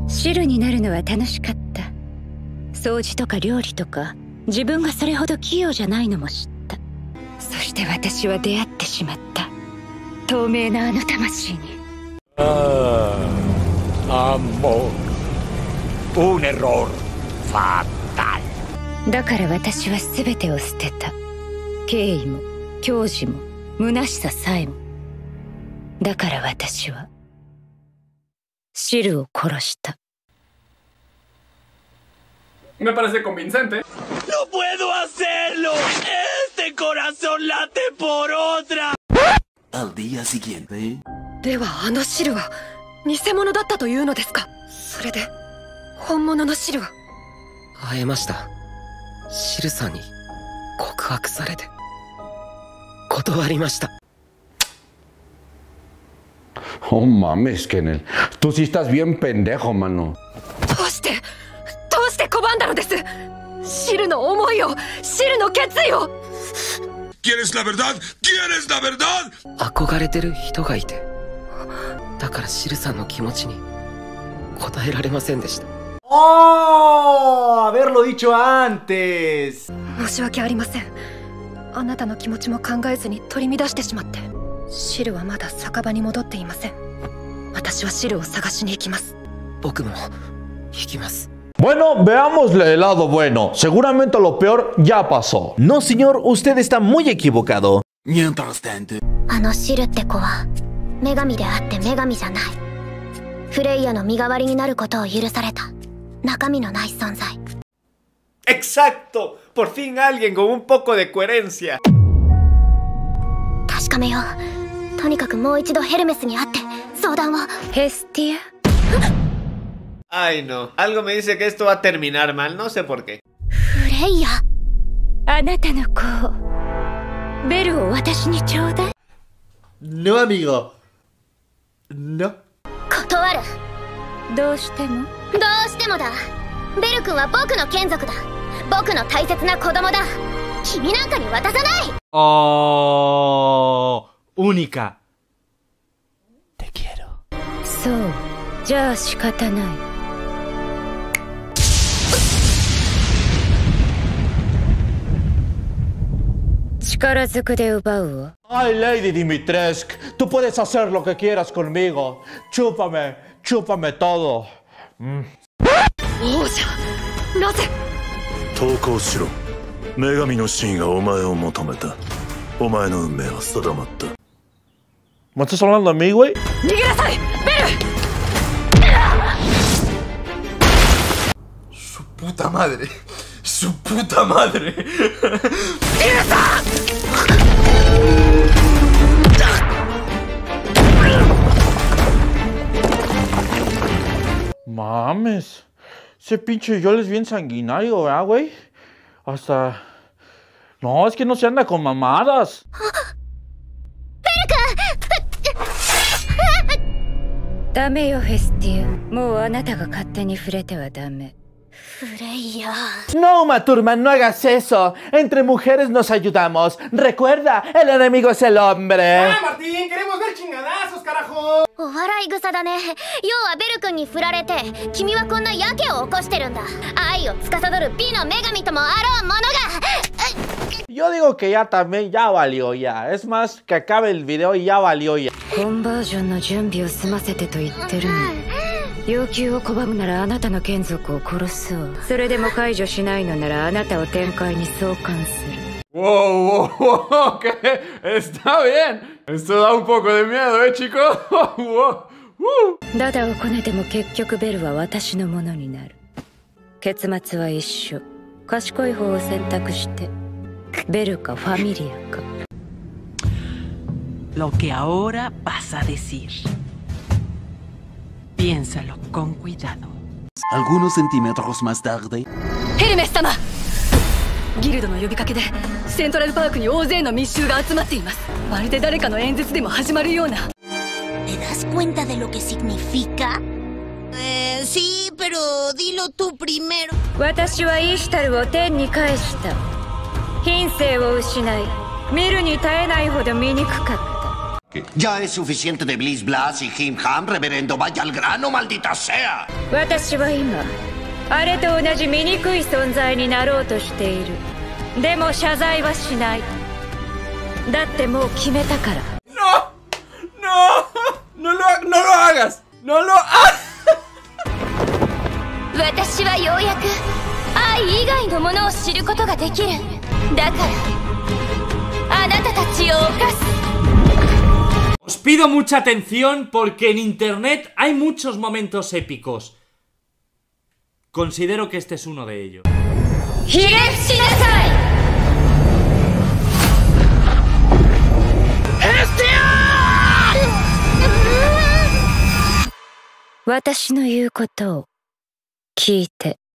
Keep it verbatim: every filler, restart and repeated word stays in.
シルになるのは楽しかった。掃除とか料理とか、自分がそれほど器用じゃないのも知った。そして私は出会ってしまった。透明なあの魂に。 ああ、amor. Un error fatal. だから私は全てを捨てた。敬意も矜持も虚しささえも。だから私はシルを殺した。 Me parece convincente. ¡No puedo hacerlo! ¡Este corazón late por otra! Al día siguiente. ではあのシルは偽物だったというのですか？それで本物のシルは？ 会えました。シルさんに告白されて断りました。 Oh mames, Kennel. Tú sí estás bien pendejo, mano. どうしてどうして拒んだのです？シルの思いを、シルの決意を。 ¿Quieres la verdad? ¿Quieres la verdad? 憧れてる人がいて、だからシルさんの気持ちに応えられませんでした。 ¡Oh! Haberlo dicho antes. 申し訳ありません。あなたの気持ちも考えずに取り乱してしまって。シルはまだ酒場に戻っていません。私はシルを探しに行きます。 僕も行きます。 Bueno, veámosle el lado bueno. Seguramente lo peor ya pasó. No, señor, usted está muy equivocado. Mientras tanto. あのシルって子は女神であって女神じゃない。フレイヤの身代わりになることを許された中身のない存在。 Exacto. Por fin alguien con un poco de coherencia. 確かめよう。とにかくもう一度ヘルメスに会って相談を。 ヘスティア。 Ay, no. Algo me dice que esto va a terminar mal. No sé por qué. フレイヤ。 あなたの子を、ベルを私にちょうだい。 No, amigo. No. 断る。 どうしても？ どうしてもだ。ベル君は僕の眷属だ。僕の大切な子供だ。君なんかに渡さない。 Oh, única. Te quiero. そう。じゃあ仕方ない。力ずくで奪うわ。 Ay, Lady Dimitrescu, tú puedes hacer lo que quieras conmigo. Chúpame, chúpame todo. Mm. 王者、なぜ？ 投降しろ。女神の真がお前を求めた。お前の運命は定まった。 ¿Me estás hablando a mí, güey? 逃げなさい、ベル ！Su puta madre. Su puta madre. Mames. Ese pinche Joel es bien sanguinario, ¿verdad, güey? Hasta... No, es que no se anda con mamadas. ダメよ、ヘスティア。もうあなたが勝手に触れてはダメ。 フレイヤ。 No, Maturman, no hagas eso. Entre mujeres nos ayudamos. Recuerda, el enemigo es el hombre. ¡Ah, Martín! ¡Queremos ver chingadazos, carajo! お笑い草だね。要はベル君に振られて、君はこんなやけを起こしてるんだ。愛を司る美の女神ともあろうものが。 Yo digo que ya también ya valió ya. Es más, que acabe el video y ya valió ya. コンバージョンの準備を済ませてと言ってるの。要求を拒むならあなたの眷属を殺そう。それでも解除しないのならあなたを天界に送還する。 Wow, wow, wow, ¿qué? Está bien. Esto da un poco de miedo, ¿eh, chicos? Wow, uh. ダダをこねても結局ベルは私のものになる。結末は一緒。賢い方を選択して、ベルかファミリアか。 Lo que ahora vas a decir. Piénsalo con cuidado. Algunos centímetros más tarde. ヘルメス様、ギルドの呼びかけでセントラルパークに大勢の密集が集まっています。まるで誰かの演説でも始まるような。 ¿Te das cuenta de lo que significa? Eh, sí, pero dilo tú primero. 私はイーシュタルを天に返した。品性を失い、見るに耐えないほど醜かった。 Ya es suficiente de Bliss Blas y Him Ham, reverendo, vaya al grano, maldita sea. 私は今あれと同じ醜い存在になろうとしている。でも謝罪はしない。だってもう決めたから。 No, no, no lo, no lo hagas, no lo hagas. 私はようやく愛以外のものを知ることができる。だからあなたたちを犯す。 Os pido mucha atención porque en internet hay muchos momentos épicos. Considero que este es uno de ellos. ひれ伏しなさい。 私の言うことを聞いて